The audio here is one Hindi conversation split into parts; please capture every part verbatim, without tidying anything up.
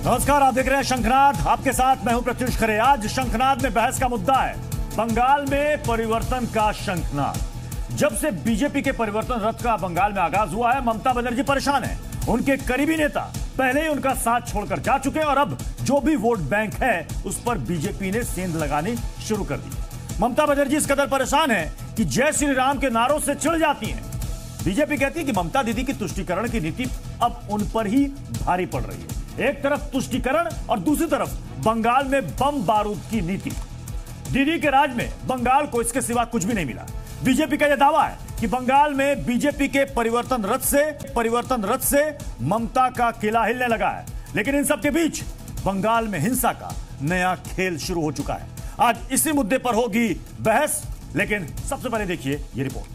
नमस्कार, आप देख रहे हैं शंखनाद। आपके साथ मैं हूं प्रत्युष खरे। आज शंखनाद में बहस का मुद्दा है बंगाल में परिवर्तन का शंखनाद। जब से बीजेपी के परिवर्तन रथ का बंगाल में आगाज हुआ है, ममता बनर्जी परेशान है। उनके करीबी नेता पहले ही उनका साथ छोड़कर जा चुके हैं और अब जो भी वोट बैंक है उस पर बीजेपी ने सेंध लगानी शुरू कर दी। ममता बनर्जी इस कदर परेशान है कि जय श्री राम के नारों से चिढ़ जाती हैं। बीजेपी कहती है कि ममता दीदी की तुष्टीकरण की नीति अब उन पर ही भारी पड़ रही है। एक तरफ तुष्टीकरण और दूसरी तरफ बंगाल में बम बारूद की नीति। दीदी के राज में बंगाल को इसके सिवा कुछ भी नहीं मिला। बीजेपी का यह दावा है कि बंगाल में बीजेपी के परिवर्तन रथ से परिवर्तन रथ से ममता का किला हिलने लगा है। लेकिन इन सब के बीच बंगाल में हिंसा का नया खेल शुरू हो चुका है। आज इसी मुद्दे पर होगी बहस, लेकिन सबसे पहले देखिए ये रिपोर्ट।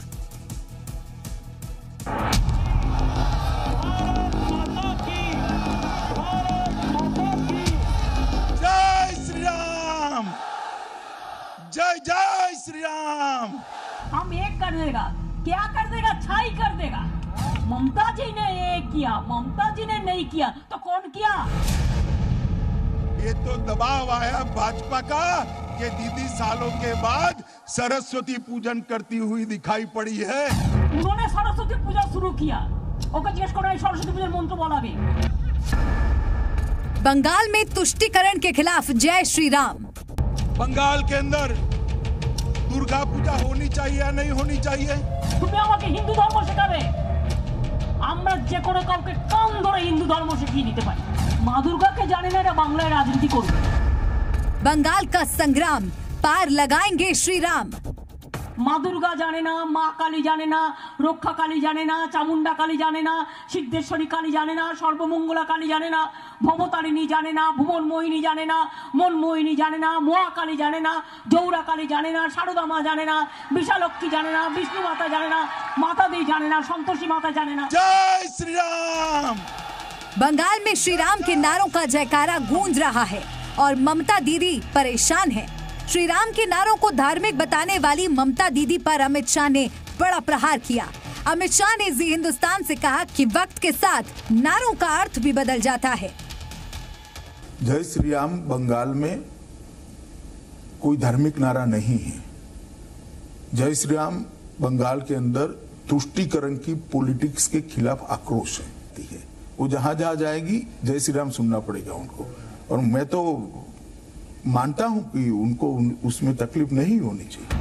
जय जय श्री राम। हम एक कर देगा, क्या कर देगा? छाई कर देगा। ममता जी ने एक किया, ममता जी ने नहीं किया तो कौन किया? ये तो दबाव आया भाजपा का कि दीदी सालों के बाद सरस्वती पूजन करती हुई दिखाई पड़ी है। उन्होंने सरस्वती पूजा शुरू किया। ओके, जिज्ञेस करो सरस्वती पूजा मंत्र बोला भी। बंगाल में तुष्टीकरण के खिलाफ जय श्री राम। बंगाल के अंदर दुर्गा पूजा होनी चाहिए या नहीं होनी चाहिए? তুমি আমাকে হিন্দু ধর্ম শেখাবে? আমরা যে কোনো কাউকে কান ধরে হিন্দু ধর্ম শিখিয়ে দিতে পারি। মা দুর্গাকে জানে না এরা বাংলায় রাজনীতি করবে। बंगाल का संग्राम पार लगाएंगे श्री राम। মা দুর্গা জানে না, মা কালী জানে না, রক্ষা কালী জানে না, চামুন্ডা কালী জানে না, সিদ্ধেশ্বরী কালী জানে না, সর্বমঙ্গলা কালী জানে না, ভবতারিণী জানে না, ভুবন মোহিনী জানে না, মন মোহিনী জানে না, মহাকালী জানে না, জৌরা কালী জানে না, সারদা মা জানে না, বিশালক্ষী জানে না, বিষ্ণু মাতা জানে না, মাতা दी জানে না, সন্তোষী মাতা জানে না। जय श्री राम। बंगाल में श्री राम के नारों का जयकारा गूंज रहा है और ममता दीदी परेशान है। श्री राम के नारों को धार्मिक बताने वाली ममता दीदी पर अमित शाह ने बड़ा प्रहार किया। अमित शाह ने जी हिंदुस्तान से कहा कि वक्त के साथ नारों का अर्थ भी बदल जाता है। जय श्री राम बंगाल में कोई धार्मिक नारा नहीं है। जय श्री राम बंगाल के अंदर तुष्टीकरण की पॉलिटिक्स के खिलाफ आक्रोश है। वो जहां जहां जाएगी जय श्री राम सुनना पड़ेगा उनको। और मैं तो मानता हूं कि उनको उसमें तकलीफ नहीं होनी चाहिए।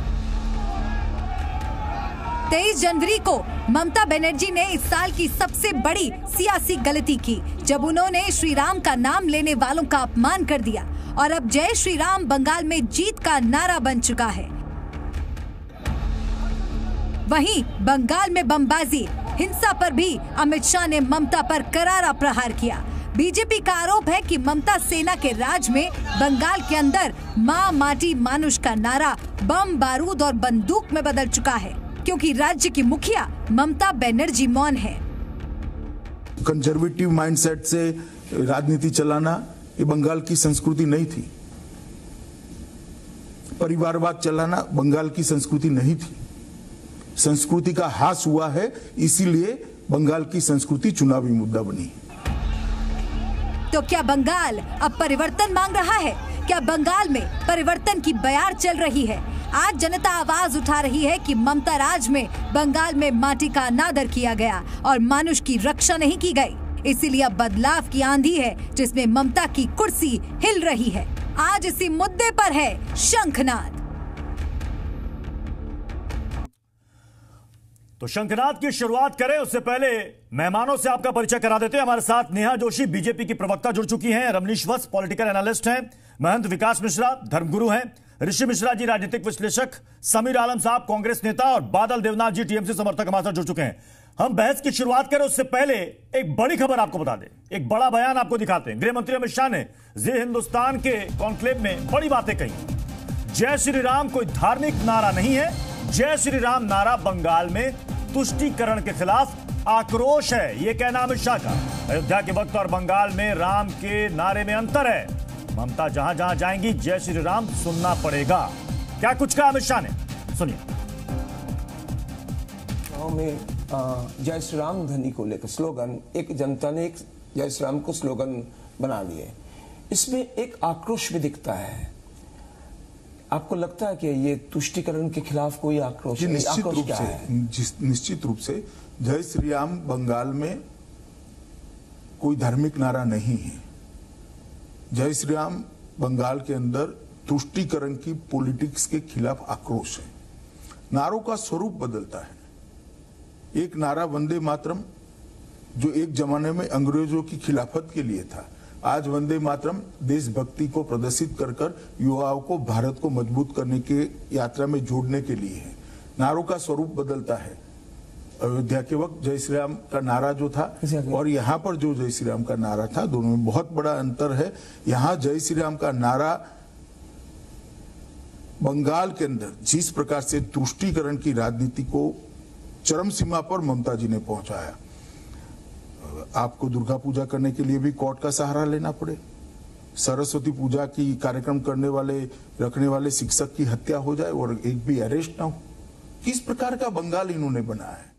तेईस जनवरी को ममता बनर्जी ने इस साल की सबसे बड़ी सियासी गलती की, जब उन्होंने श्री राम का नाम लेने वालों का अपमान कर दिया। और अब जय श्री राम बंगाल में जीत का नारा बन चुका है। वहीं बंगाल में बमबाजी, हिंसा पर भी अमित शाह ने ममता पर करारा प्रहार किया। बीजेपी का आरोप है कि ममता सेना के राज में बंगाल के अंदर माँ माटी मानुष का नारा बम बारूद और बंदूक में बदल चुका है, क्योंकि राज्य की मुखिया ममता बनर्जी मौन है। कंजर्वेटिव माइंडसेट से राजनीति चलाना ये बंगाल की संस्कृति नहीं थी। परिवारवाद चलाना बंगाल की संस्कृति नहीं थी। संस्कृति का ह्रास हुआ है, इसीलिए बंगाल की संस्कृति चुनावी मुद्दा बनी। तो क्या बंगाल अब परिवर्तन मांग रहा है? क्या बंगाल में परिवर्तन की बयार चल रही है? आज जनता आवाज उठा रही है कि ममता राज में बंगाल में माटी का अनादर किया गया और मानुष की रक्षा नहीं की गई। इसीलिए अब बदलाव की आंधी है, जिसमें ममता की कुर्सी हिल रही है। आज इसी मुद्दे पर है शंखनाद। तो शंखनाद की शुरुआत करें उससे पहले मेहमानों से आपका परिचय करा देते हैं। हमारे साथ नेहा जोशी बीजेपी की प्रवक्ता जुड़ चुकी हैं, रमनीश वत्स पॉलिटिकल एनालिस्ट हैं, महंत विकास मिश्रा धर्मगुरु हैं, ऋषि मिश्रा जी राजनीतिक विश्लेषक, समीर आलम साहब कांग्रेस नेता और बादल देवनाथ जी टीएमसी समर्थक हमारे साथ जुड़ चुके हैं। हम बहस की शुरुआत करें उससे पहले एक बड़ी खबर आपको बता दें, एक बड़ा बयान आपको दिखाते हैं। गृह मंत्री अमित शाह ने जी हिंदुस्तान के कॉन्क्लेव में बड़ी बातें कही। जय श्री राम कोई धार्मिक नारा नहीं है। जय श्री राम नारा बंगाल में तुष्टीकरण के खिलाफ आक्रोश है, यह कहना अमित शाह का। अयोध्या के वक्त और बंगाल में राम के नारे में अंतर है। ममता जहां जहां जाएंगी जय श्री राम सुनना पड़ेगा। क्या कुछ कहा अमित शाह ने, सुनिए। में जय श्री राम ध्वनि को लेकर स्लोगन, एक जनता ने एक जय श्री राम को स्लोगन बना लिए। इसमें एक आक्रोश भी दिखता है। आपको लगता है कि ये तुष्टीकरण के खिलाफ कोई आक्रोश जी, निश्चित आक्रोश रूप क्या से है? जिस निश्चित रूप से जय श्री राम बंगाल में कोई धार्मिक नारा नहीं है। जय श्री राम बंगाल के अंदर तुष्टीकरण की पॉलिटिक्स के खिलाफ आक्रोश है। नारों का स्वरूप बदलता है। एक नारा वंदे मातरम जो एक जमाने में अंग्रेजों की खिलाफत के लिए था, आज वंदे मातरम देशभक्ति को प्रदर्शित कर कर युवाओं को भारत को मजबूत करने के यात्रा में जोड़ने के लिए है। नारों का स्वरूप बदलता है। अयोध्या के वक्त जय श्री राम का नारा जो था और यहाँ पर जो जय श्री राम का नारा था, दोनों में बहुत बड़ा अंतर है। यहाँ जय श्री राम का नारा बंगाल के अंदर जिस प्रकार से तुष्टीकरण की राजनीति को चरम सीमा पर ममता जी ने पहुंचाया, आपको दुर्गा पूजा करने के लिए भी कोर्ट का सहारा लेना पड़े, सरस्वती पूजा की कार्यक्रम करने वाले रखने वाले शिक्षक की हत्या हो जाए और एक भी अरेस्ट ना हो, किस प्रकार का बंगाल इन्होंने बनाया है।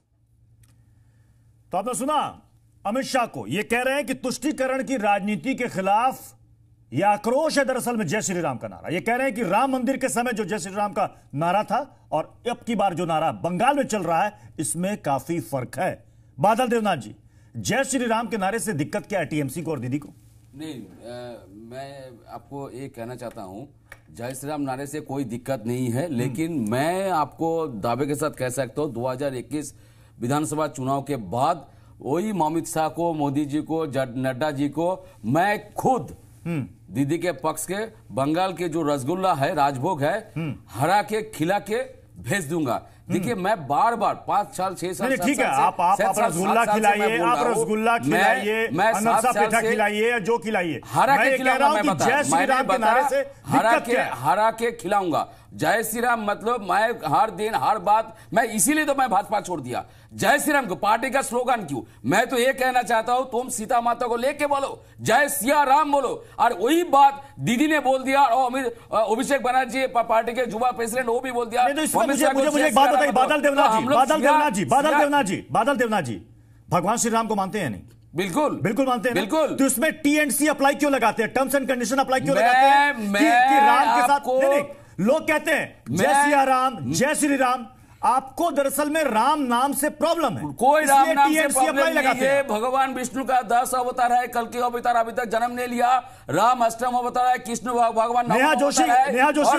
तो आपने सुना अमित शाह को, ये कह रहे हैं कि तुष्टीकरण की राजनीति के खिलाफ यह आक्रोश है दरअसल में जय श्री राम का नारा। ये कह रहे हैं कि राम मंदिर के समय जो जय श्री राम का नारा था और अब की बार जो नारा बंगाल में चल रहा है, इसमें काफी फर्क है। बादल देवनाथ जी, जय श्री राम के नारे से दिक्कत क्या है टीएमसी को और दीदी को? नहीं, आ, मैं आपको ये कहना चाहता हूं, जय श्री राम नारे से कोई दिक्कत नहीं है, लेकिन मैं आपको दावे के साथ कह सकता हूं दो हज़ार इक्कीस विधानसभा चुनाव के बाद वही अमित शाह को, मोदी जी को, नड्डा जी को मैं खुद दीदी के पक्ष के बंगाल के जो रसगुल्ला है, राजभोग है, हरा के खिला के भेज दूंगा। देखिए, मैं बार बार पांच साल छह साल ठीक है, आप आप रसगुल्ला खिलाइए, आप रसगुल्ला खिलाइए, अनरसा पेठा खिलाइए, जो खिलाइए, हरा के खिलाऊंगा। मैं बता जय श्री राम के नारे से हरा के हरा के खिलाऊंगा। जय श्री राम मतलब मैं हर दिन हर बात, मैं इसीलिए तो मैं भाजपा छोड़ दिया। जय श्री राम को पार्टी का स्लोगन क्यों? मैं तो ये कहना चाहता हूं, तुम सीता माता को लेके बोलो, जय सिया राम बोलो। और वही बात दीदी ने बोल दिया और अमित अभिषेक बनर्जी पार्टी के युवा प्रेसिडेंट वो भी बोल दिया। मुझे मुझे एक बात बताइए बादल देवनाथ जी, बादल देवनाथ जी, बादल देवनाथ जी, बादल देवनाथ जी, भगवान श्री राम को मानते हैं नहीं? बिल्कुल बिल्कुल मानते हैं, बिल्कुल। तो इसमें टी एंड सी अप्लाई क्यों लगाते हैं, टर्म्स एंड कंडीशन अप्लाई क्यों लगाते हैं कि, कि राम के साथ? नहीं, नहीं, लोग कहते हैं जय सिया राम, जय श्री राम, आपको दरअसल में राम नाम से प्रॉब्लम है, कोई राम नाम से प्रॉब्लम नहीं है। भगवान विष्णु का दस अवतार है, कल की अवतार अभी तक जन्म नहीं लिया, राम अष्टम अवतार है, कृष्ण भगवान नेहा जोशी, नेहा जोशी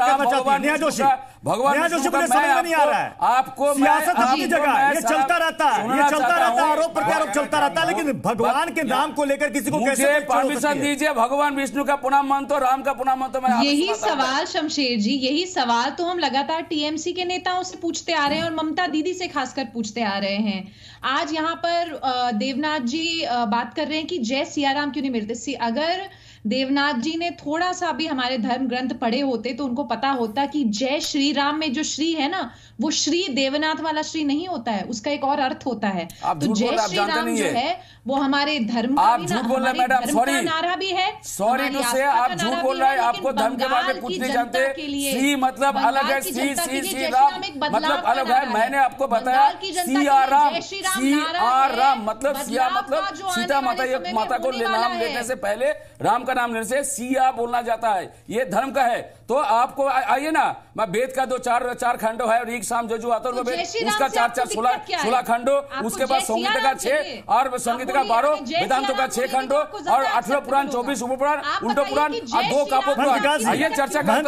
नेहा जोशी भगवान नेहा जोशी मुझे समझ में नहीं आ रहा है। आपको सियासत अपनी जगह, ये चलता रहता है, ये चलता रहता है, आरोप प्रत्यारोप चलता रहता है, लेकिन भगवान के नाम को लेकर किसी को कैसे परमिशन दीजिए? भगवान विष्णु का पुनः मानतो, राम का पुनः मानतो। यही सवाल शमशेर जी, यही सवाल तो हम लगातार टीएमसी के नेताओं से पूछते आ रहे हैं और ममता दीदी से खासकर पूछते आ रहे हैं। आज यहाँ पर देवनाथ जी बात कर रहे हैं कि जय सियाराम क्यों नहीं मिलते। अगर देवनाथ जी ने थोड़ा सा भी हमारे धर्म ग्रंथ पढ़े होते तो उनको पता होता कि जय श्री राम में जो श्री है ना, वो श्री देवनाथ वाला श्री नहीं होता है, उसका एक और अर्थ होता है। तो जय श्री राम जो है वो हमारे धर्म का भी ना, नारा भी है। सॉरी टू से आप झूठ बोल रहे हैं, आपको धर्म के बारे में कुछ नहीं जानते। श्री मतलब अलग है, श्री श्री श्री राम मतलब अलग है। मैंने आपको बताया सिया राम, सिया राम मतलब सिया मतलब सीता माता, ये माता को नाम लेने से पहले राम का नाम लेने से सिया बोलना जाता है, ये धर्म का है। तो आपको आइए ना, मैं वेद का दो चार चार खंडो है, ऋग साम यजु अथर्व वेद, उसका चार चार सोलह सोलह खंडो, उसके बाद संगीत का छह और संगीत का बारह, वेदांतों का छह खंडो और अठारह पुराण, चौबीस उपपुराण, उल्टो पुराण और दो कापो पुराण। आइए चर्चा करते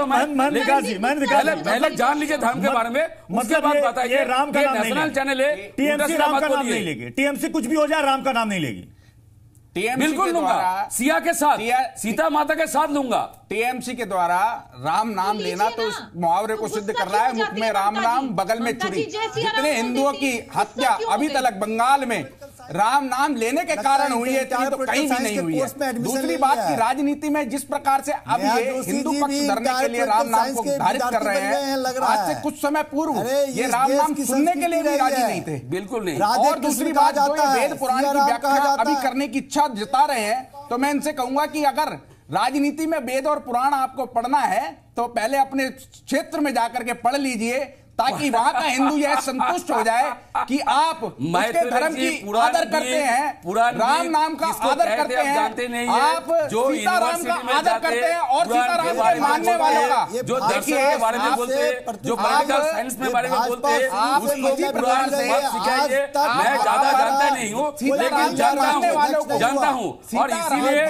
हैं, पहले जान लीजिए धर्म के बारे में, उसके बाद बताइए। राम का नाम नेशनल चैनल है, टीएमसी राम का नाम नहीं लेगी, टीएमसी कुछ भी हो जाए राम का नाम नहीं लेगी। बिल्कुल लूंगा, सिया के साथ, सीता माता के साथ लूंगा। टीएमसी के द्वारा राम नाम लेना तो उस मुहावरे को सिद्ध कर रहा है, मुख में राम नाम बगल में छुरी। जितने हिंदुओं की हत्या अभी तक बंगाल में राम नाम लेने के कारण हुई है, तो कहीं भी नहीं हुई है। दूसरी बात की राजनीति में जिस प्रकार से अब ये हिंदू पक्ष धरने के लिए राम नाम को धारित कर रहे हैं, आज से कुछ समय पूर्व ये राम नाम सुनने के लिए भी राजी नहीं थे, बिल्कुल नहीं। और दूसरी बात, जो वेद पुराण की व्याख्या अभी करने की इच्छा जता रहे हैं, तो मैं इनसे कहूंगा कि अगर राजनीति में वेद और पुराण आपको पढ़ना है तो पहले अपने क्षेत्र में जाकर के पढ़ लीजिए, ताकि वहां का हिंदू यह संतुष्ट हो जाए कि आप उसके धर्म की आदर करते हैं, राम नाम का आदर करते हैं, आप सीताराम का आदर करते हैं और सीताराम के मानने वालों का जो दर्शन के बारे में बोलते हैं, जो पॉलिटिकल साइंस के बारे में बोलते हैं, उसको भी पुराण से मत सिखाइए। मैं ज्यादा जानता नहीं हूँ, लेकिन जानता हूँ जानता हूँ और इसीलिए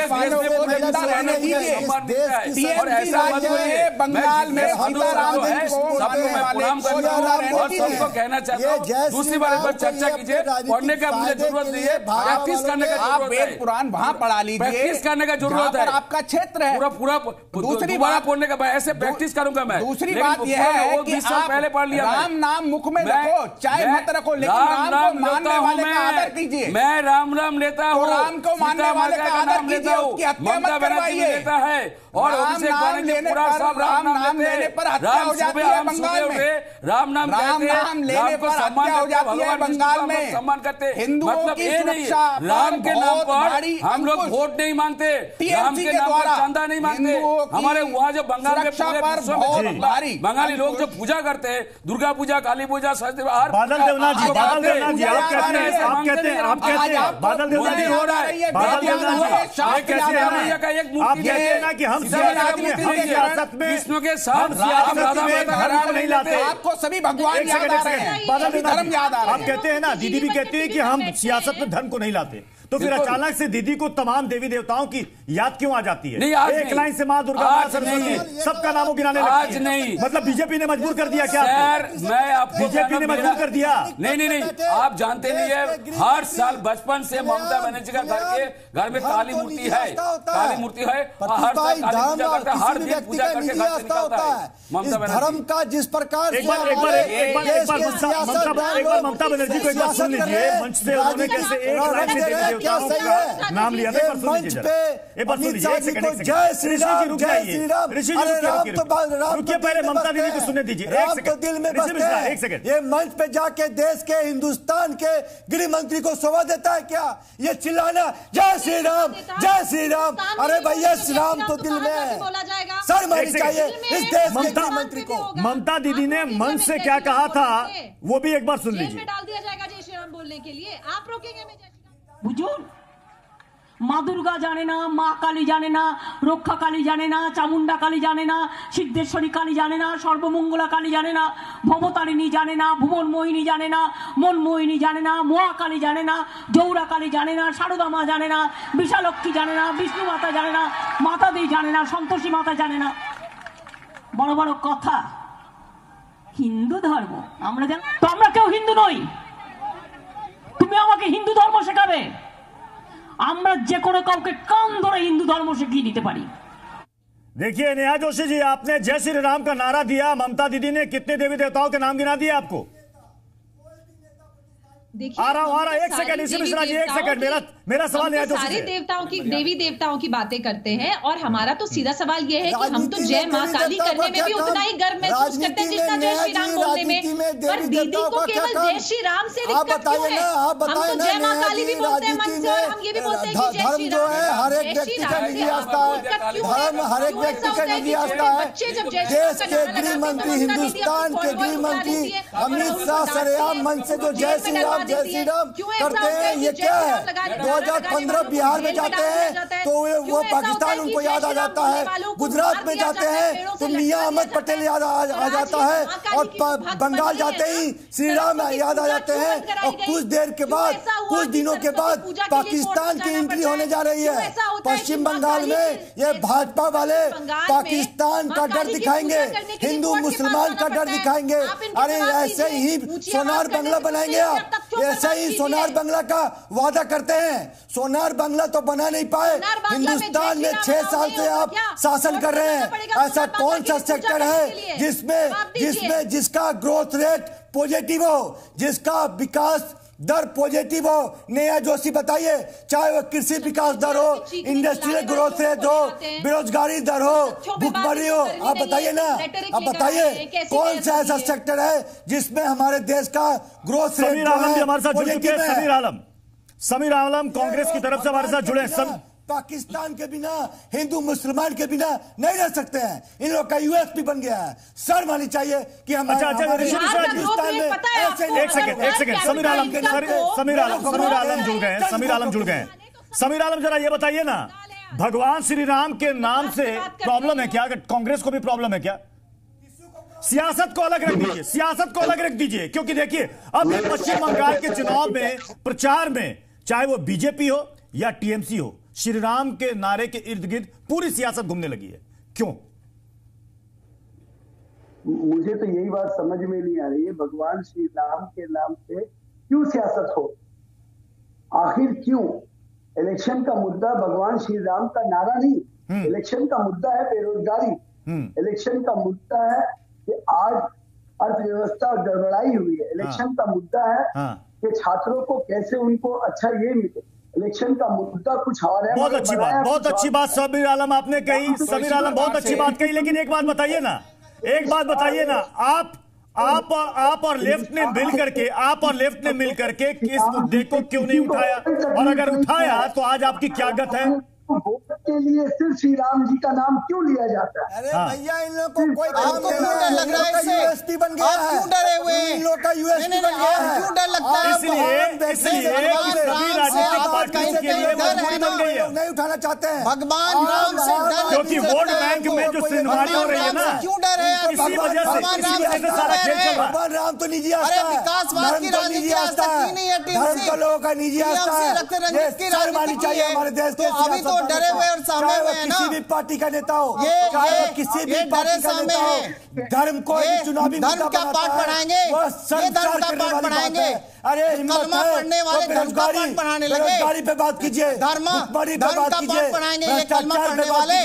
रहने दीजिए। और ऐसा मत बोलिए बंगाल में सीताराम है, सबको मैं प्रणाम करता हूँ और सबको कहना चाहता हूँ। दूसरी बार पर चर्चा कीजिए, पढ़ने का मुझे जरूरत नहीं है, प्रैक्टिस करने का जरूरत है। वेद पुराण वहां पढ़ा लीजिए, प्रैक्टिस करने का जरूरत है। आपका क्षेत्र है पूरा पूरा दूसरी बार पढ़ने का ऐसे प्रैक्टिस करूंगा मैं। दूसरी बात यह है कि आप पहले पढ़ लिया राम नाम मुख में रखो, चाहे मत रखो, लेकिन राम को मानने वाले का आदर कीजिए। मैं राम राम लेता हूँ, राम को मानने वाले का आदर कीजिए, उसकी हत्या मत करवाइए। और अभिषेक बनर्जी पूरा सब राम नाम लेने पर हत्या हो जाती है बंगाल में। राम नाम राम नाम लेने पर हत्या हो जाती है बंगाल में। सम्मान करते हिंदुओं मतलब की ये नहीं, सुरक्षा राम के नाम पर भारी हम लोग वोट नहीं मांगते, राम के नाम पर चंदा नहीं मांगते। हमारे वहाँ जो बंगाल में पूरे विश्व में बंगाली लोग जो पूजा करते हैं, दुर्गा पूजा, काली पूजा, सरस्वती पूजा, बादल देवनाथ जी, बादल देवनाथ जी, आप कहते हैं, आप कहते हैं, आप कहते हैं, बादल देवनाथ जी हो रहा है, बादल देवनाथ जी, आप कहते हैं ना कि हम सियासत में सियासत में विष्णु के साथ सियासत में धर्म को नहीं लाते। आपको सभी भगवान याद आ रहे हैं, बादल धर्म याद आ रहे हैं। आप कहते हैं ना, दीदी भी कहती है कि हम सियासत में धर्म को नहीं लाते, तो फिर अचानक से दीदी को तमाम देवी देवताओं की याद क्यों आ जाती है? नहीं, आज एक नहीं। लाइन से माँ दुर्गा, माँ सरस्वती, सबका नामों गिनाने लगती आज है। नहीं। मतलब बीजेपी ने मजबूर कर दिया क्या? सर, मैं आपको बीजेपी ने मजबूर कर दिया। नहीं नहीं नहीं, आप जानते नहीं है, हर साल बचपन से ममता बनर्जी का घर के घर में काली मूर्ति है, काली मूर्ति है, और हर साल काली पूजा करता है, हर दिन पूजा करके घर से निकलता है ममता बनर्जी। धर्म का जिस प्रकार एक बार एक बार एक बार एक बार ममता एक बार ममता बनर्जी को एक बार सुन लीजिए। मंच से उन्होंने कैसे एक लाइन में देवी देवताओं का नाम लिया था, पर सुन लीजिए जरा, एक बार सुन लीजिए, एक सेकंड एक जय श्री राम, रुक जय जाइए, श्री राम। ऋषि जी अरे रुकिए, राम रुकिए, तो बाल- राम रुकिए, तो पहले दिल में ममता दीदी बसते को सुनने दीजिए, एक राम तो सेकंड, दिल में ऋषि बसते मिश्रा, हैं। एक सेकंड। ये मंच पे जाके देश के, हिंदुस्तान के गृह मंत्री को शोभा देता है क्या ये चिल्लाना जय श्री राम, जय श्री राम? अरे भैया श्री राम तो दिल में है, शर्म आनी चाहिए इस देश के गृह मंत्री को। ममता दीदी ने मंच से क्या कहा था वो भी एक बार सुन लीजिए। डाल दिया जाएगा जय श्री राम बोलने के लिए, आप रोकेंगे मैं जय श्री राम? বুঝুন মা দুর্গা জানে না, মা কালী জানে না, রক্ষা কালী জানে না, চামুন্ডা কালী জানে না, সিদ্ধেশ্বরী কালী জানে না, সর্বমঙ্গলা কালী জানে না, ভবতারিণী জানে না, ভুবন মোহিনী জানে না, মনমোহিনী জানে না, মহাকালী জানে না, জৌরা কালী জানে না, সারদা মা জানে না, বিশালক্ষী জানে না, বিষ্ণু মাতা জানে না, মাতা দেই জানে না, সন্তোষী মাতা জানে না। বড় বড় কথা, হিন্দু ধর্ম আমরা জানি তো, আমরা কেউ হিন্দু নই। তুমি আমাকে হিন্দু ধর্ম শেখাবে? আমরা যে কোনো কাউকে কান ধরে হিন্দু ধর্ম শিখিয়ে দিতে পারি। देखिए नेहा जोशी जी, आपने जय श्री राम का नारा दिया, ममता दीदी ने कितने देवी देवताओं के नाम गिना दिए आपको? आ रहा हूं आ रहा एक सेकंड, इसी मिश्रा जी एक सेकंड, मेरा मेरा सवाल है, सारे देवताओं की देवी देवताओं की बातें करते हैं और हमारा तो सीधा सवाल यह है कि हम तो जय मां काली करने में भी उतना ही गर्व महसूस करते हैं जितना जय श्री राम बोलने में। पर दीदी को केवल जय श्री राम से दिक्कत क्यों है? हम तो जय मां काली भी बोलते हैं मन से, और हम ये भी बोलते हैं कि जय श्री राम है। हर एक व्यक्ति का निजी आस्था है, धर्म हर एक व्यक्ति का निजी आस्था है। देश के गृह मंत्री, हिंदुस्तान के गृह मंत्री अमित शाह सरेआम मन से जो जय श्री राम, जय श्री राम करते हैं, ये क्या है? दो हजार पंद्रह बिहार में जाते हैं तो वो पाकिस्तान उनको याद आ जाता है, गुजरात में जाते हैं तो मियां अहमद पटेल याद आ जाता है, और बंगाल जाते ही श्री राम याद आ जाते हैं, और कुछ देर के बाद, कुछ दिनों के बाद पाकिस्तान की एंट्री होने जा रही है। पश्चिम बंगाल में ये भाजपा वाले पाकिस्तान का डर दिखाएंगे, हिंदू मुसलमान का डर दिखाएंगे। अरे ऐसे ही सोनार बंगला बनाएंगे आप, ऐसे ही सोनार बंगला का वादा करते हैं। सोनार बंगला तो बना नहीं पाए, हिंदुस्तान में छह साल से आप शासन कर रहे हैं। ऐसा कौन सा सेक्टर है जिसमें जिसमें जिसका ग्रोथ रेट पॉजिटिव हो, जिसका विकास दर पॉजिटिव हो? नेहा जोशी बताइए, चाहे वो कृषि विकास दर हो, इंडस्ट्रियल ग्रोथ रेट हो, बेरोजगारी दर हो, भुखमरी हो, आप बताइए ना, आप बताइए कौन सा ऐसा सेक्टर है जिसमें हमारे देश का ग्रोथ रेट समीर आलम भी हमारे साथ जुड़ चुके हैं। समीर आलम समीर आलम कांग्रेस की तरफ से हमारे साथ जुड़े हैं। पाकिस्तान के बिना, हिंदू मुसलमान के बिना नहीं रह सकते हैं। इन लोग का यूएसपी बन गया है। शर्म आनी चाहिए कि हम अच्छा अच्छा हिंदुस्तान में एक सेकंड एक सेकंड समीर आलम समीर आलम समीर आलम जुड़ गए समीर आलम जुड़ गए समीर आलम जरा ये बताइए ना, भगवान श्री राम के नाम से प्रॉब्लम है क्या? कांग्रेस को भी प्रॉब्लम है क्या? सियासत को अलग रख दीजिए, सियासत को अलग रख दीजिए, क्योंकि देखिए अब ये पश्चिम बंगाल के चुनाव में प्रचार में चाहे वो बीजेपी हो या टीएमसी हो, श्री राम के नारे के इर्द गिर्द पूरी सियासत घूमने लगी है। क्यों? मुझे तो यही बात समझ में नहीं आ रही है, भगवान श्री राम के नाम से क्यों सियासत हो? आखिर क्यों? इलेक्शन का मुद्दा भगवान श्री राम का नारा नहीं, इलेक्शन का मुद्दा है बेरोजगारी, इलेक्शन का मुद्दा है कि आज अर्थव्यवस्था गड़बड़ाई हुई है, इलेक्शन का मुद्दा है कि छात्रों को कैसे उनको अच्छा ये मिले, इलेक्शन का मुद्दा कुछ और है। बहुत अच्छी बात, बहुत अच्छी बात समीर आलम आपने कही, समीर आलम बहुत अच्छी बात कही, लेकिन एक बात बताइए ना, एक बात बताइए ना, आप आप और आप और लेफ्ट ने मिल करके आप और लेफ्ट ने मिल करके इस मुद्दे को क्यों नहीं उठाया? और अगर उठाया तो आज आपकी क्या गत है? वोट के लिए सिर्फ श्री राम जी का नाम क्यों लिया जाता है? अरे भैया इन लोगों को कोई आपको क्यों डर लग रहा है? यूएसपी बन गया है, क्यों डरे हुए हैं? इन लोगों का यूएसपी बन गया है, क्यों डर लगता है? इसलिए इसलिए सभी राजनीतिक पार्टियों के लिए मजबूरी बन गई है, नहीं उठाना चाहते हैं भगवान राम से डर, क्योंकि वोट बैंक में जो सिंधवाड़ी हो रही है ना, क्यों डर है? इसी वजह से इसी वजह से सारा खेल चल रहा है। भगवान राम तो निजी आस्था है, विकासवाद की राजनीति आज तक की नहीं है, धर्म का लोगों का निजी आस्था है, ये शर्म आनी चाहिए हमारे देश के। अभी तो डरे हुए और चाहे वो किसी भी पार्टी का नेता हो, चाहे वो किसी भी पार्टी का नेता हो, धर्म को चुनावी धर्म का पाठ पढ़ाएंगे, ये धर्म का पाठ पढ़ाएंगे। अरे कलमा पढ़ने वाले धर्म का पाठ पढ़ाने लगे, बेरोजगारी पे बात कीजिए, धर्म धर्म का पाठ पढ़ाएंगे ये कलमा पढ़ने वाले।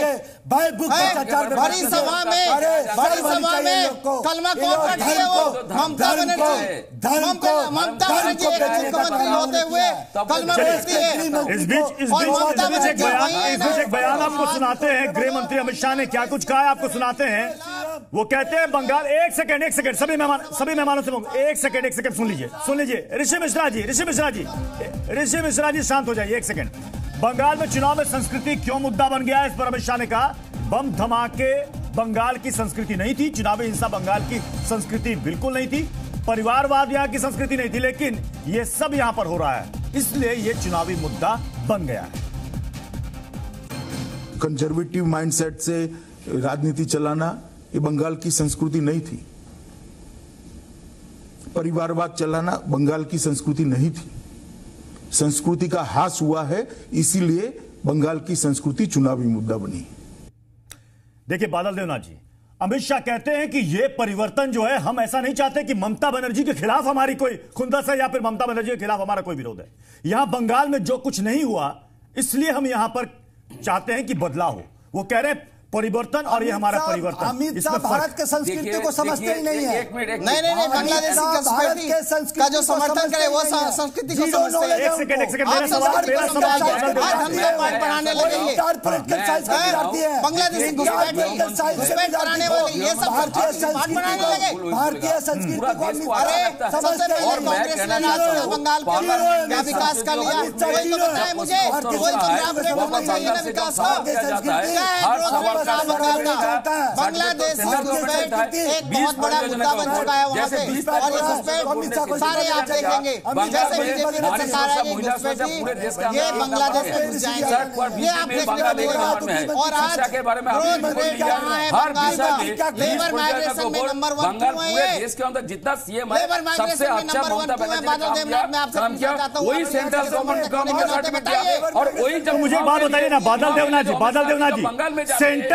भरी सभा में भरी सभा में कलमा कौन पढ़ दिए? वो ममता बनर्जी, ममता बनर्जी मुख्यमंत्री होते हुए कलमा पढ़ती है। इस बीच इस बीच एक बयान इस बीच एक बयान आपको सुनाते हैं, गृह मंत्री अमित शाह ने क्या कुछ कहा है आपको सुनाते हैं। वो कहते हैं बंगाल, एक सेकंड एक सेकंड सभी मेहमान सभी मेहमानों से एक सेकंड एक सेकंड सुन लीजिए सुन लीजिए ऋषि मिश्रा जी ऋषि मिश्रा जी ऋषि मिश्रा जी शांत हो जाइए एक सेकंड। बंगाल में चुनाव में संस्कृति क्यों मुद्दा बन गया है, इस पर अमित शाह ने कहा बम धमाके बंगाल की संस्कृति नहीं थी, चुनावी हिंसा बंगाल की संस्कृति बिल्कुल नहीं थी, परिवारवाद यहाँ की संस्कृति नहीं थी, लेकिन ये सब यहां पर हो रहा है, इसलिए ये चुनावी मुद्दा बन गया है। कंजर्वेटिव माइंडसेट से राजनीति चलाना ये बंगाल की संस्कृति नहीं थी, परिवारवाद चलाना बंगाल की संस्कृति नहीं थी, संस्कृति का ह्रास हुआ है, इसीलिए बंगाल की संस्कृति चुनावी मुद्दा बनी। देखिए बादल देवनाथ जी, अमित शाह कहते हैं कि ये परिवर्तन जो है, हम ऐसा नहीं चाहते कि ममता बनर्जी के खिलाफ हमारी कोई खुंदस है या फिर ममता बनर्जी के खिलाफ हमारा कोई विरोध है। यहां बंगाल में जो कुछ नहीं हुआ इसलिए हम यहां पर चाहते हैं कि बदलाव हो। वो कह रहे हैं परिवर्तन और ये हमारा परिवर्तन। अमित शाह भारत के संस्कृति को समझते ही नहीं है। नहीं नहीं नहीं बांग्लादेश की संस्कृति का जो समर्थन करे वो संस्कृति को समझते हैं। एक सेकंड एक सेकंड मेरा सवाल मेरा सवाल हम लोग पाठ पढ़ाने लगे, बांग्लादेशी घुसपैठ कराने वाले ये सब पाठ पढ़ाने लगे। भारतीय संस्कृति को अरे सबसे पहले कांग्रेस ने राष्ट्रीय बंगाल के अंदर क्या विकास कर लिया वही तो बताए मुझे, वही तो आपने बोलना चाहिए ना विकास का। बांग्लादेश एक बहुत बड़ा मुद्दा बन चुका है वहाँ पे, और ये सारे आप देखेंगे जैसे बीजेपी ने सरकार आएगी घुसपैठी ये बांग्लादेश में घुस जाएंगे, ये आप देखने को मिल रहा है। और आज ग्रोथ रेट यहाँ है बंगाल का, लेबर माइग्रेशन में नंबर वन क्यों है ये? देश के अंदर जितना सीएम है लेबर माइग्रेशन में नंबर वन क्यों है? बादल देवनाथ मैं आपसे पूछना चाहता हूँ, वही सेंट्रल गवर्नमेंट का बताइए। और वही जब मुझे बात बताइए ना बादल देवनाथ जी, बादल देवनाथ जी, बंगाल में सेंटर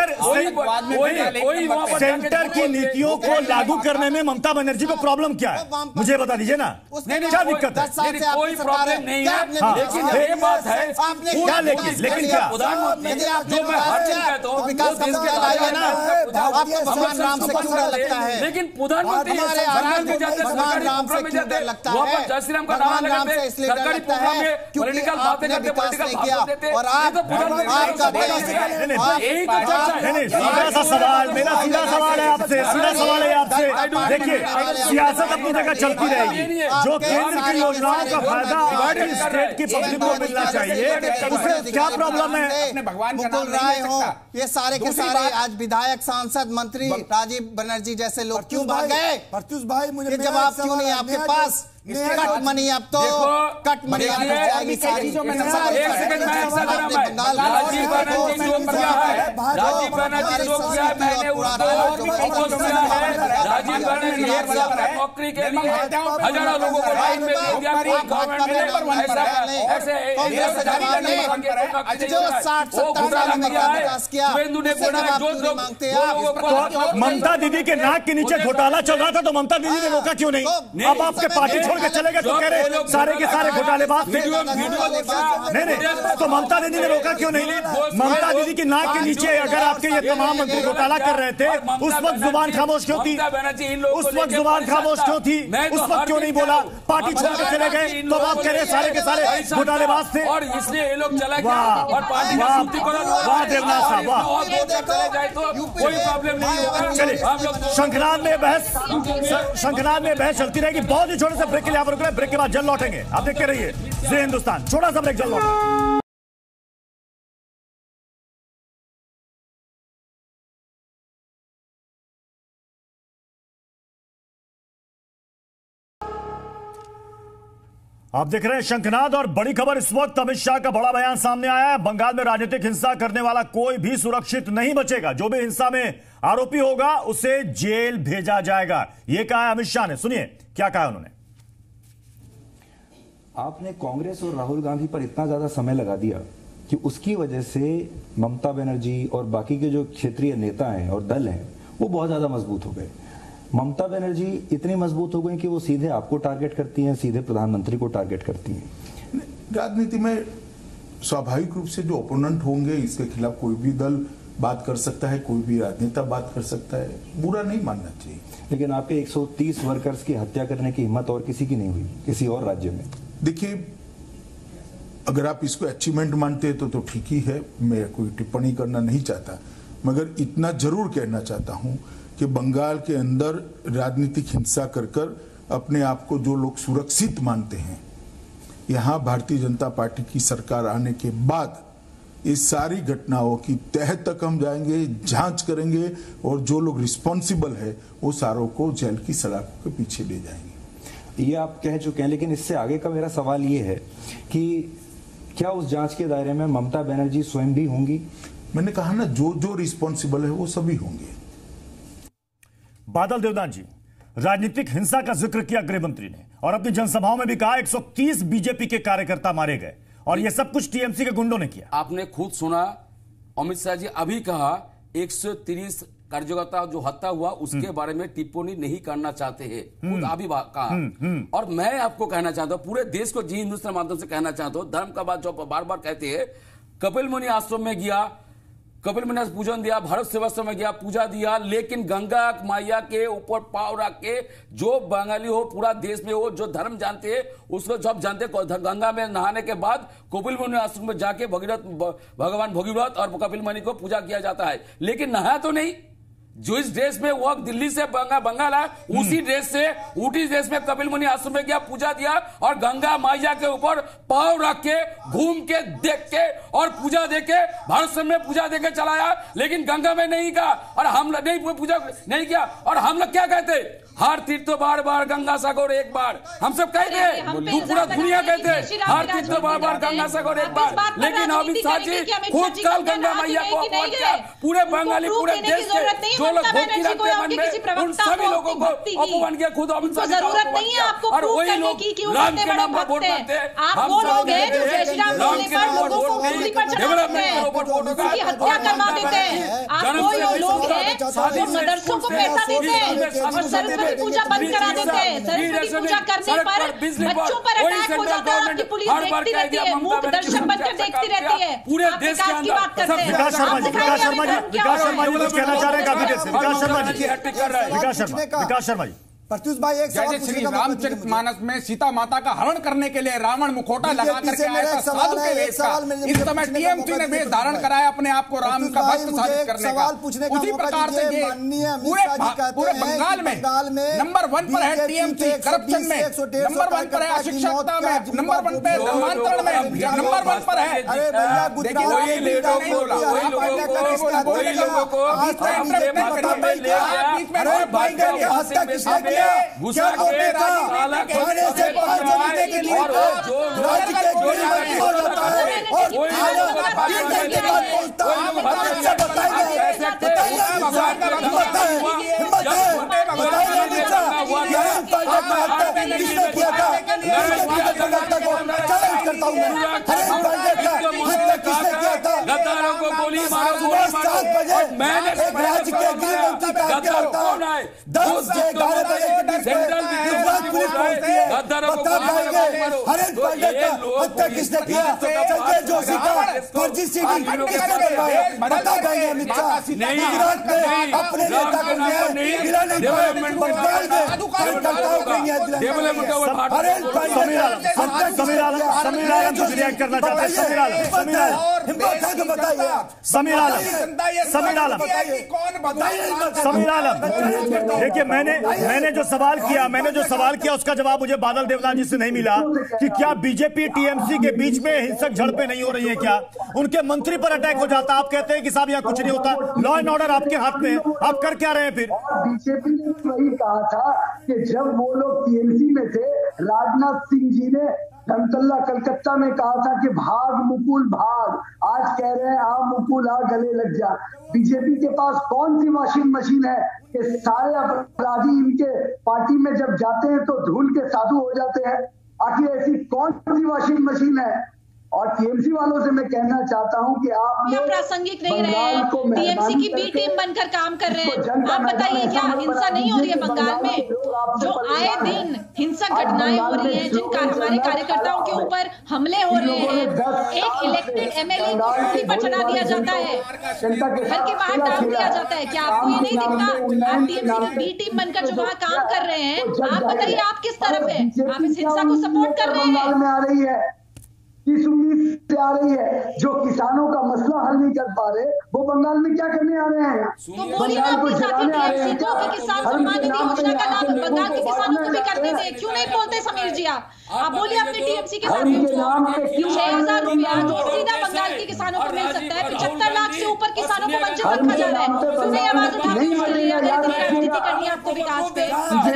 सेंटर की नीतियों को लागू करने में ममता बनर्जी को प्रॉब्लम क्या है, मुझे बता दीजिए ना, क्या दिक्कत है? कोई प्रॉब्लम नहीं है, लेकिन ये बात है क्या लेकिन लेकिन क्या प्रधानमंत्री जो मैं हर चीज कहता हूँ विकास का ना आपको भगवान राम से क्यों डर लगता है? लेकिन प्रधानमंत्री भगवान राम से क्यों डर लगता है? जय श्री राम का नारा लगाते हैं, सरकारी प्रोग्राम में पॉलिटिकल बातें करते, पॉलिटिकल भाषण देते, और आप सीधा सा सवाल मेरा सीधा सवाल है आपसे सीधा सवाल है आपसे देखिए सियासत अपनी जगह चलती रहेगी, जो केंद्र की योजनाओं का फायदा स्टेट की पब्लिक को मिलना चाहिए, उससे क्या प्रॉब्लम है? मुकुल राय हो, ये सारे के सारे आज विधायक, सांसद, मंत्री राजीव बनर्जी जैसे लोग क्यों भाग गए? प्रत्युष भाई, मुझे जवाब क्यों नहीं आपके पास? कट मनी अब तो कट मनी अब जाएगी सारी। एक सेकंड में ऐसा करा मैं राजीव बनर्जी जो किया है, राजीव बनर्जी जो किया है, मैंने उसको अपोज किया है। राजीव बनर्जी नौकरी के लिए हजारों लोगों को लाइन में ले गया, कोई गवर्नमेंट ने ऐसा ऐसे जो साठ सत्तर साल में विकास किया, शिवेंदु ने बोला जो मांगते हैं। ममता दीदी के नाक के नीचे घोटाला चल रहा था तो ममता दीदी ने रोका क्यों नहीं? अब आपके पार्टी छोड़ के चले गए तो कह रहे सारे के सारे घोटालेबाज थे। नहीं नहीं, तो ममता दीदी ने रोका क्यों नहीं? ममता दीदी की नाक के नीचे अगर आपके ये तमाम मंत्री घोटाला कर रहे थे, उस वक्त जुबान खामोश क्यों थी? उस वक्त जुबान खामोश क्यों थी? उस वक्त क्यों नहीं बोला? पार्टी छोड़ के चले गए तो आप कह रहे सारे के सारे घोटालेबाज थे। और इसलिए ये लोग चला गया और पार्टी का सूती को वाह देवनाथ साहब वाह, चले जाए तो कोई प्रॉब्लम नहीं होगा। चलिए शंखनाद में बहस शंखनाद में बहस चलती रहेगी। बहुत ही छोटे से ब्रेक के लिए यहाँ पर रुक रहे, ब्रेक के बाद जल्द लौटेंगे। आप देखते रहिए जय हिंदुस्तान, छोटा सा ब्रेक, जल्द लौटेंगे। आप देख रहे हैं शंखनाद और बड़ी खबर इस वक्त अमित शाह का बड़ा बयान सामने आया है। बंगाल में राजनीतिक हिंसा करने वाला कोई भी सुरक्षित नहीं बचेगा। जो भी हिंसा में आरोपी होगा उसे जेल भेजा जाएगा, यह कहा है अमित शाह ने। सुनिए क्या कहा उन्होंने। आपने कांग्रेस और राहुल गांधी पर इतना ज्यादा समय लगा दिया कि उसकी वजह से ममता बनर्जी और बाकी के जो क्षेत्रीय नेता हैं और दल हैं वो बहुत ज्यादा मजबूत हो गए। ममता बनर्जी इतनी मजबूत हो गई कि वो सीधे आपको टारगेट करती हैं, सीधे प्रधानमंत्री को टारगेट करती हैं। राजनीति में स्वाभाविक रूप से जो ओपोनेंट होंगे इसके खिलाफ कोई भी दल बात कर सकता है, कोई भी राजनेता बात कर सकता है, बुरा नहीं मानना चाहिए। लेकिन आपके एक सौ तीस वर्कर्स की हत्या करने की हिम्मत और किसी की नहीं हुई किसी और राज्य में। देखिए अगर आप इसको अचीवमेंट मानते हैं तो तो ठीक ही है, मैं कोई टिप्पणी करना नहीं चाहता, मगर इतना जरूर कहना चाहता हूं कि बंगाल के अंदर राजनीतिक हिंसा कर कर अपने आप को जो लोग सुरक्षित मानते हैं, यहां भारतीय जनता पार्टी की सरकार आने के बाद इस सारी घटनाओं की तह तक हम जाएंगे, जांच करेंगे और जो लोग रिस्पॉन्सिबल है वो सारों को जेल की सलाखों के पीछे ले जाएंगे। ये आप कह चुके हैं, लेकिन इससे आगे का मेरा सवाल ये है कि क्या उस जांच के दायरे में ममता बनर्जी स्वयं भी होंगी? मैंने कहा ना, जो जो रिस्पॉन्सिबल है वो सभी होंगे। बादल देवनाथ जी, राजनीतिक हिंसा का जिक्र किया गृह मंत्री ने और अपनी जनसभाओं में भी कहा एक सौ तीस बीजेपी के कार्यकर्ता मारे गए और यह सब कुछ टीएमसी के गुंडों ने किया। आपने खुद सुना अमित शाह जी अभी कहा एक सौ तीस कार्यकर्ता जो हत्या हुआ उसके बारे में टिप्पणी नहीं करना चाहते हैं, खुद अभी कहा। और मैं आपको कहना चाहता हूं, पूरे देश को जी हिंदुस्तान माध्यम से कहना चाहता हूं, धर्म का बात जो बार बार कहते हैं, कपिल मुनि आश्रम में गया, कपिल मुनि ने पूजन दिया, भारत सेवाश्रम में गया, पूजा दिया, लेकिन गंगा मैया के ऊपर पाव रख के जो बंगाली हो पूरा देश में हो जो धर्म जानते हैं उसको सब जानते, गंगा में नहाने के बाद कपिल मुनि आश्रम में जाके भगीरथ भगवान भगीरथ और कपिल मुनि को पूजा किया जाता है, लेकिन नहाया तो नहीं। जो इस ड्रेस में वो दिल्ली से बंगा, बंगाल आया, उसी ड्रेस से उसी ड्रेस में कपिल मुनि आश्रम में गया, पूजा दिया और गंगा मैया के ऊपर पांव रख के घूम के देख के और पूजा देके भारत में पूजा देके चलाया, लेकिन गंगा में नहीं गया और हम नहीं पूजा नहीं किया। और हम लोग क्या कहते, हर तीर्थ तो बार बार गंगा सागर एक बार, हम सब कहते हैं, तू पूरा दुनिया कहते हैं हर तीर्थ तो बार बार गंगा सागर एक बार, लेकिन अमित शाह जी खुद कल गंगा मैया को अपमान किया। पूरे बंगाली पूरे देश के जो लोग भक्ति रखते हैं मन में उन सभी लोगों को अपमान किया, खुद अमित शाह जी को अपमान किया। और वही लोग राम के नाम पर वोट मांगते हैं, हम सब राम के नाम पर वोट नहीं, डेवलपमेंट के ऊपर वोट का हत्या करवा देते हैं। आप वो लोग हैं जो मदरसों को पैसा देते हैं और सरस्वती पूजा बंद करा देते हैं। सरस्वती पूजा करने पर बच्चों पर अटैक हो जाता है, आपकी पुलिस देखती रहती है, मूक दर्शक बनकर देखती रहती है। पूरे देश के अंदर विकास शर्मा जी, विकास शर्मा जी, विकास शर्मा जी कुछ कहना चाह रहे हैं काफी देर से। विकास शर्मा जी, विकास शर्मा विकास शर्मा जी प्रत्युष भाई एक सवाल जैसे श्री रामचरित मानस में सीता माता का हरण करने के लिए रावण मुखौटा लगा करके आया था साधु के वेश का। इस समय टीएमसी ने वेश धारण कराया अपने आप को राम का भक्त साबित करने का। उसी प्रकार से ये पूरे पूरे बंगाल में नंबर वन पर है टीएमसी करप्शन में, नंबर वन पर है अशिक्षितता में, नंबर वन पे धर्मांतरण में, नंबर वन पर है। घुसा के खाने से पांच महीने के लिए राज्य के गृह मंत्री हो जाता है और तीन घंटे बाद पहुंचता है। बताइए बताइए हिम्मत है बताइए यही पार्टी का हत्या किसने किया था? हत्या को चैलेंज करता हूँ मैं। हरेक पार्टी का हत्या किसने किया था? गद्दारों को गोली मारो, सुबह सात बजे एक राज्य के गृह मंत्री का हत्या होता है। दस से ग्यारह बजे के बीच में पुलिस पहुंचती है। बता पाएंगे हरेक पांडे का हत्या किसने किया? संजय जोशी का फर्जी सीडी किसने बनवाया? बता पाएंगे अमित शाह। गुजरात में अपने नेता को न्याय दिला नहीं पाए, बंगाल में कार्यकर्ताओं को न्याय दिला नहीं पाए। हरेक पांडे समीर आलम समीर आलम कुछ रिएक्ट करना चाहते हैं। समीर आलम समीर आलम हिम्मत है तो बताइए आप। समीर आलम समीर आलम समीर आलम देखिए, मैंने मैंने जो सवाल किया मैंने जो सवाल किया उसका जवाब मुझे बादल देवनाथ जी से नहीं मिला कि क्या बीजेपी टीएमसी के बीच में हिंसक झड़पें नहीं हो रही है? क्या उनके मंत्री पर अटैक हो जाता? आप कहते हैं कि साहब यहाँ कुछ नहीं होता, लॉ एंड ऑर्डर आपके हाथ में, आप कर क्या रहे हैं? फिर बीजेपी ने वही कहा था कि जब वो लोग टीएमसी में थे, राजनाथ सिंह जी ने धमतल्ला कलकत्ता में कहा था कि भाग मुकुल भाग। आज कह रहे हैं आ मुकुल आ गले लग जा। बीजेपी के पास कौन सी वॉशिंग मशीन है कि सारे अपराधी इनके पार्टी में जब जाते हैं तो धुल के साधु हो जाते हैं? आखिर ऐसी कौन सी वॉशिंग मशीन है? और टीएमसी वालों से मैं कहना चाहता हूं कि आप प्रासंगिक नहीं रहे हैं, टीएमसी की बी टीम बनकर काम कर रहे हैं। आप बताइए क्या हिंसा नहीं हो रही है बंगाल में? जो आए दिन हिंसक घटनाएं हो रही हैं, जिनका हमारे कार्यकर्ताओं के ऊपर हमले हो रहे हैं, एक इलेक्टेड एमएलए को छुट्टी पर चढ़ा दिया जाता है, घर के बाहर डाल दिया जाता है। क्या आपको ये नहीं दिखता? आप टीएमसी की बी टीम बनकर जो वहाँ काम कर रहे हैं, आप बताइए आप किस तरफ है? आप इस हिंसा को सपोर्ट कर रहे हैं? किस उम्मीद से आ रही है? जो किसानों का मसला हल नहीं कर पा रहे, वो बंगाल में क्या करने आ रहे हैं? तो बोलिए ना अपनी साथी टीएमसी को कि किसान सम्मान निधि योजना का लाभ बंगाल के किसानों को भी करने दें। क्यों नहीं बोलते समीर जी? आप आप बोलिए अपने टीएमसी के साथियों को छह हजार रुपया जो सीधा बंगाल के किसानों को मिल सकता है, पचहत्तर लाख से ऊपर किसानों को वंचित रखा जा रहा है। क्यों नहीं आवाज उठाते उसके लिए? अगर इतनी राजनीति करनी है आपको विकास पे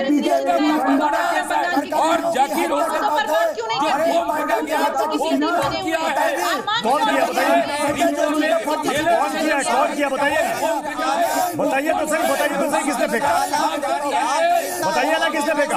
और जाकिर क्यों नहीं करते? कौन किया बताइए? कौन किया कौन किया बताइए बताइए तो सही बताइए तो सही किसने फेंका? बताइए ना किसने फेंका?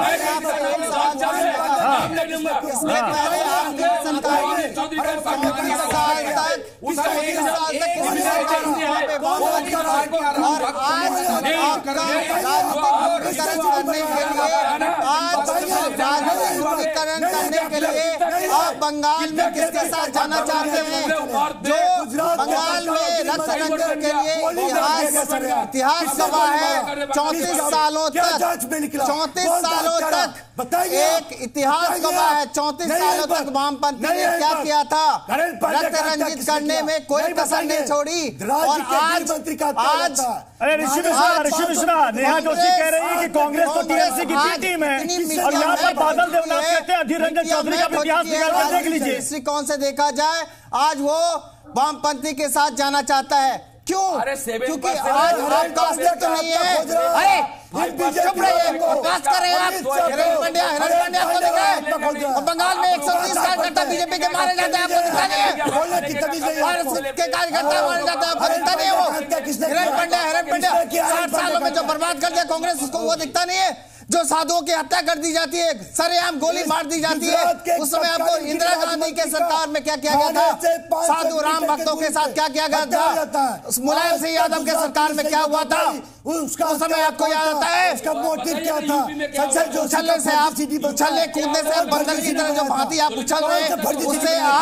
करने के लिए आप बंगाल में किसके साथ जाना चाहते हैं? जो बंगाल में रक्त रंजन के लिए इतिहास इतिहास गवाह है। चौंतीस सालों तक चौंतीस सालों तक एक इतिहास गवाह है। चौंतीस सालों तक वामपंथी ने क्या किया था? रक्त रंजित करने में कोई कसर नहीं छोड़ी। और आज आज अरे ऋषि मिश्रा ऋषि मिश्रा नेहा जोशी कह रही है कि कांग्रेस तो टीएमसी की बी टीम है, और यहाँ पर बादल देवनाथ कहते हैं अधीर रंजन चौधरी का इतिहास निकाल कर देख लीजिए। दृष्टिकोण से देखा जाए आज वो वामपंथी के साथ जाना चाहता है। क्यों? क्योंकि आज आपका अस्तित्व नहीं है। अरे चुप रहिए, बकवास कर रहे हैं आप। हिरण पंड्या हिरण पंड्या को देख रहे हैं, और बंगाल में एक सौ तीस कार्यकर्ता बीजेपी के मारे जाते हैं, आपको दिखता नहीं है? और के कार्यकर्ता मारे जाते हैं, आपको दिखता नहीं है? वो हिरण पंड्या हिरण पंड्या साठ सालों में जो बर्बाद कर दिया कांग्रेस, उसको वो दिखता नहीं है? जो साधुओं की हत्या कर दी जाती है, सरेआम गोली मार दी जाती है। उस समय आपको इंदिरा गांधी के सरकार में क्या किया गया था? साधु राम भक्तों के साथ क्या किया गया था? मुलायम सिंह यादव के सरकार में क्या हुआ था? उस समय आपको याद आता है? उसका मोटिव क्या था? उछलने से आप उछलने कूदने से बंदर की तरह जो भांति आप उछल रहे हैं, उससे आप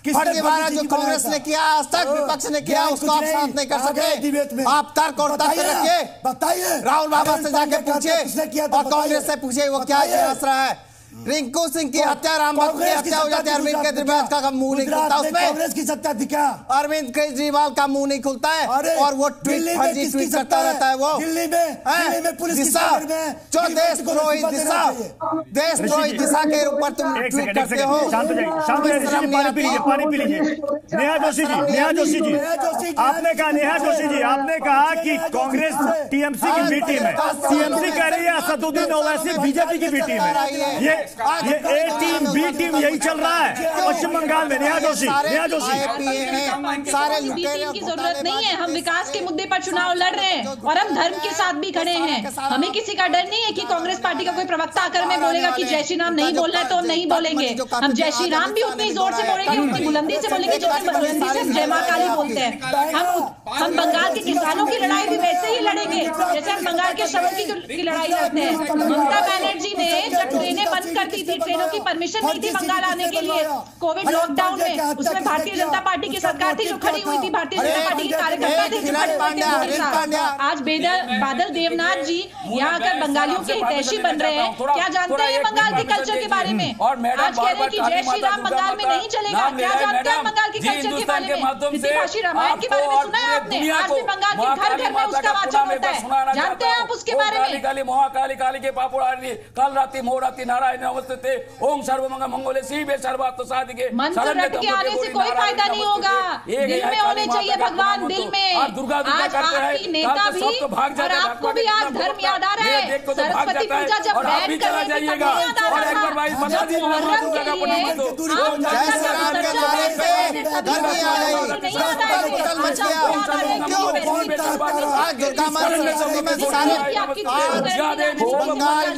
फर्जीवाड़ा जो कांग्रेस ने किया, आज तक विपक्ष ने किया, उसको आप साथ नहीं कर सकते। आप तर्क और तथ्य रखिए, बताइए। राहुल बाबा से जाके पूछिए और कांग्रेस से पूछिए वो क्या इतिहास रहा है। रिंकू सिंह की हत्या, राम बाबू की हत्या हो जाती है, अरविंद केजरीवाल का मुंह नहीं खुलता उसमें। कांग्रेस की सत्ता थी क्या? अरविंद केजरीवाल का मुंह नहीं खुलता है और वो ट्वीट फर्जी ट्वीट करता रहता है। वो दिल्ली में दिल्ली में पुलिस दिशा जो देशद्रोही दिशा देशद्रोही दिशा के ऊपर तुम ट्वीट करते हो। पानी पी लीजिए, पानी पी लीजिए। नेहा जोशी जी, नेहा जोशी जी, आपने कहा, नेहा जोशी जी आपने कहा कि कांग्रेस टीएमसी की बी टीम है। टीएमसी कह रही है असदुद्दीन ओवैसी बीजेपी की बी टीम है। ये ये ए टीम बी टीम यही चल रहा है पश्चिम बंगाल में। नेहा जोशी, नेहा जोशी, सारे बी टीम की जरूरत नहीं है। हम विकास के मुद्दे पर चुनाव लड़ रहे हैं और हम धर्म के साथ भी खड़े हैं। हमें किसी का डर नहीं है कि कांग्रेस पार्टी का कोई प्रवक्ता आकर में बोलेगा कि जय श्री राम नहीं बोलना है तो हम नहीं बोलेंगे। हम जय श्री राम भी उतनी जोर से बोलेंगे, उतनी बुलंदी से बोलेंगे जितनी बुलंदी से जय मां काली बोलते हैं। हम हम बंगाल के किसानों की लड़ाई भी वैसे ही लड़ेंगे जैसे हम बंगाल के श्रमिक की लड़ाई लड़ते हैं। ममता बनर्जी ने जब ट्रेनें बंद कर दी थी, ट्रेनों की परमिशन नहीं थी बंगाल आने के लिए कोविड लॉकडाउन में, उसमें भारतीय जनता पार्टी की सरकार थी जो खड़ी हुई थी, भारतीय जनता पार्टी के कार्यकर्ता थे। आज बादल देवनाथ जी यहाँ आकर बंगालियों के हितैषी बन रहे हैं। क्या जानते हैं बंगाल के कल्चर के बारे में? आज कह रहे हैं कि जय श्री राम बंगाल में नहीं चलेगा। क्या जानते हैं बंगाल के कल्चर के बारे में? ऋषिकाशी रामायण के बारे में सुना है आपने? आज भी बंगाल के घर घर में उसका वाचन होता है। जानते हैं आप उसके बारे में? काली महाकाली काली के पापुड़ काल रात्रि मोहरात्रि नारायण नमस्ते ओम सर्वमंगल मंगले शिवे सर्वार्थ साधिके। मंत्र रट के आने से कोई फायदा नहीं होगा। दिल में होने चाहिए भगवान, दिल में। आज आपकी नेता भी और आपको भी आज धर्म याद आ रहा है। सरस्वती पूजा जब बैठ कर रहे थे तब याद आ रहा था। जब मुहर्रम के लिए आप बंगाल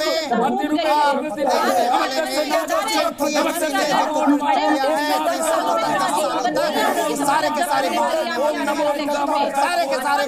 में सारे के सारे सारे के सारे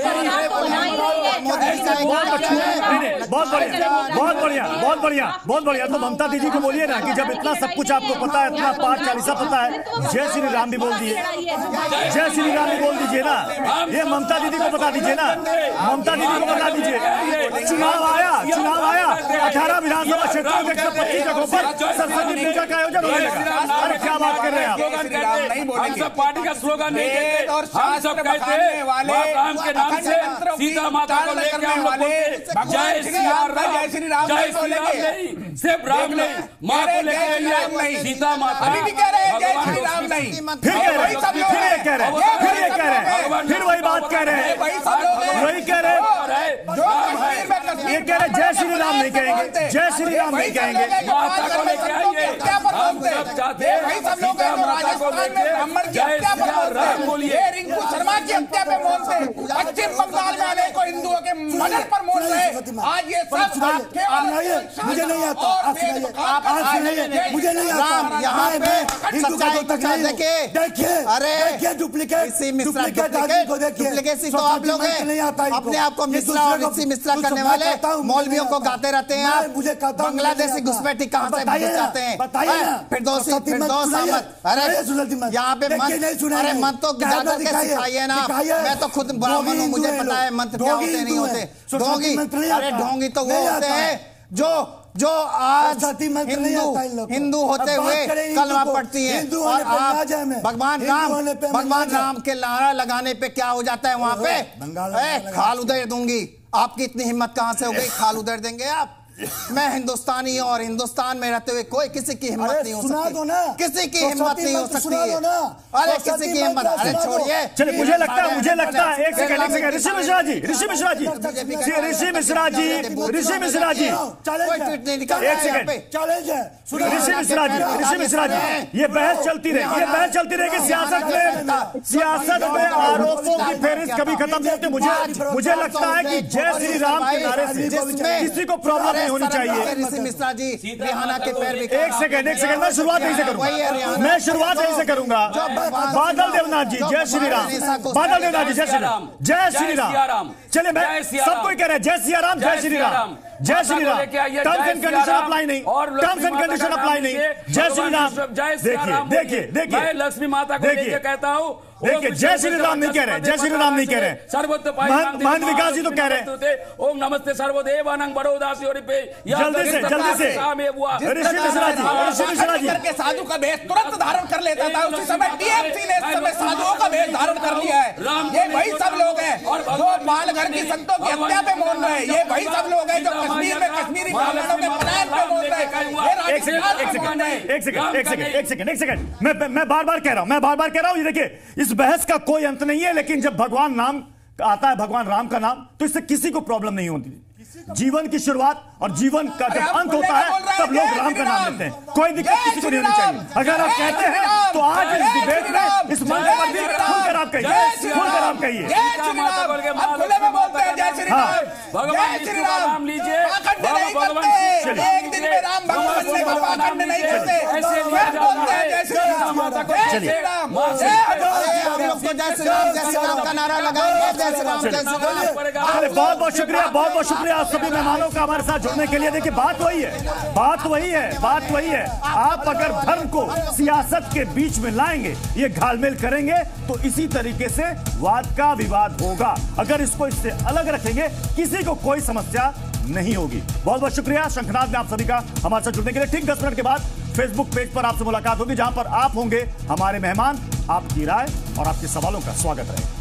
बहुत बढ़िया, बहुत बढ़िया, बहुत बढ़िया, बहुत बढ़िया। तो ममता दीदी को बोलिए ना कि जब इतना सब कुछ आपको पता है, इतना पाठ चालीसा पता है, जय श्री राम भी बोल दिए, जय श्री राम भी बोल दीजिए ना। ये ममता दीदी को बता दीजिए ना, ममता दीदी को बता दीजिए। चुनाव आया, चुनाव आया, अठारह विधानसभा क्षेत्रों में एक सौ पच्चीस जगहों पर सरस्वती पूजा का आयोजन होने लगा। अरे क्या बात कर रहे हैं आप? हम सब पार्टी का स्लोगन नहीं कहते, हम सब कहते हैं राम के नाम से सीता माता को लेकर हम लोग जय श्री राम, जय श्री राम, जय श्री राम नहीं, सिर्फ राम नहीं, माँ को लेकर सीता माता। अभी भी कह रहे हैं जय श्री राम नहीं, फिर कह रहे हैं, फिर ये कह रहे हैं, फिर ये कह रहे हैं, फिर वही बात कह रहे हैं, वही कह रहे हैं। ये कह रहे जय श्री राम नहीं कहेंगे, जय श्री राम नहीं कहेंगे। माता को लेके आइए, हम सब चाहते हैं सीता माता को लेके जय श्री राम बोलिए। रिंकू शर्मा की हत्या पे मोर्चे, पश्चिम बंगाल में आने को हिंदुओं के मर्डर पर मोर्चे, आज ये सब आपके मुझे नहीं आता, मुझे नहीं आता। यहाँ पे सच्चाई को देखिए, देखिए, अरे देखिए डुप्लीकेट, ऋषि मिश्रा डुप्लीकेसी तो आप लोग हैं, अपने आप को मिश्रा और ऋषि मिश्रा करने वाले मौलवियों को गाते रहते हैं आप। मुझे बांग्लादेशी घुसपैठी कहाँ से घुस जाते हैं? फिरदौसी फिरदौस अहमद, अरे यहाँ पे मंत्र, अरे मंत्रों की जाकर के सिखाइए ना। मैं तो खुद ब्राह्मण हूँ, मुझे पता है मंत्र क्या होते नहीं होते। ढोंगी, अरे ढोंगी तो वो होते हैं जो जो आज हिंदू हिंदू होते हुए कलमा पढ़ती है और आप भगवान राम भगवान राम के नारा लगाने पे क्या हो जाता है वहां पे? खाल उधेड़ दूंगी। आपकी इतनी हिम्मत कहां से हो गई? खाल उधेड़ देंगे आप? मैं हिंदुस्तानी हूं और हिंदुस्तान में रहते हुए कोई किसी की हिम्मत नहीं हो सकती, किसी की हिम्मत नहीं हो सकती है। अरे किसी की हिम्मत, अरे छोड़िए। चलिए, मुझे लगता है मुझे लगता है एक सेकंड, एक सेकंड, ऋषि मिश्रा जी, ऋषि मिश्रा जी, ऋषि मिश्रा जी, ऋषि मिश्रा जी, एक सेकंड, ऋषि मिश्रा जी, ऋषि मिश्रा जी, ये बहस चलती रहेगी, ये बहस चलती रहेगी। सियासत में सियासत में आरोपों की फेहरिस्त कभी खत्म नहीं होती। मुझे मुझे लगता है कि जय श्री राम के नारे से किसी को प्रॉब्लम होनी चाहिए। ऋषि मिश्रा जी रिहाना के पैर भी। एक सेकंड, एक सेकंड, मैं शुरुआत यहीं से करूंगा, मैं शुरुआत यहीं से करूंगा। बादल देवनाथ जी, जय श्री राम। बादल देवनाथ जी, जय श्री राम, जय श्री राम। चलिए, मैं सबको कह रहे हैं जय श्री राम, जय श्री राम। जय Shri Ram, terms and condition apply नहीं, टर्म्स एंड कंडीशन अप्लाई नहीं। जय श्री राम, देखिए देखिए देखिए, मैं लक्ष्मी माता को लेके कहता हूँ, देखिए जय श्री राम नहीं कह रहे, जय श्री राम नहीं कह रहे, महंत विकास जी तो कह रहे ओम नमस्ते सर्वदेवानंद बड़ोदासी और पे जल्दी से जल्दी से ऋषि मिश्रा जी, ऋषि मिश्रा जी के साधु का वेश तुरंत धारण कर लेता था, उसी समय टीएमसी ने इस समय साधुओं का वेश धारण कर लिया है। ये वही सब लोग हैं जो पालघर की संतों की हत्या पे मौन रहे, ये वही सब लोग हैं जो कश्मीर में कश्मीरी ब्राह्मणों के पलायन पे मौन रहे। एक सेकंड एक सेकंड एक सेकंड एक सेकंड एक सेकंड एक सेकंड मैं मैं बार बार कह रहा हूं, मैं बार बार कह रहा हूं, ये देखिए इस बहस का कोई अंत नहीं है, लेकिन जब भगवान नाम आता है, भगवान राम का नाम, तो इससे किसी को प्रॉब्लम नहीं होती। जीवन की शुरुआत और जीवन का जब अंत होता है तब लोग राम का नाम लेते हैं, कोई दिक्कत किसी को नहीं होनी चाहिए। अगर आप कहते हैं तो आज इस डिबेट में इस मंच पर भी खुलकर आप कहिए, खुलकर आप कहिए। नाम लीजिए, एक दिन में राम भगवान बनने का पाखंड नहीं करते, ऐसे बोलते हैं जय श्री राम, जय श्री राम, जय श्री राम, जय श्री राम का नारा लगाएंगे, जय श्री राम, जय श्री राम। बहुत बहुत शुक्रिया, बहुत बहुत शुक्रिया सभी मेहमानों का हमारे साथ जुड़ने के लिए। देखिए बात वही है, बात वही है, बात वही है। आप अगर धर्म को सियासत के बीच में लाएंगे, ये घालमेल करेंगे, तो इसी तरीके से वाद का विवाद होगा। अगर इसको इससे अलग रखेंगे, किसी को कोई समस्या नहीं होगी। बहुत बहुत शुक्रिया शंखनाद में आप सभी का हमारे साथ जुड़ने के लिए। ठीक दस मिनट के बाद फेसबुक पेज पर आपसे मुलाकात होगी, जहां पर आप होंगे हमारे मेहमान। आपकी राय और आपके सवालों का स्वागत रहेगा।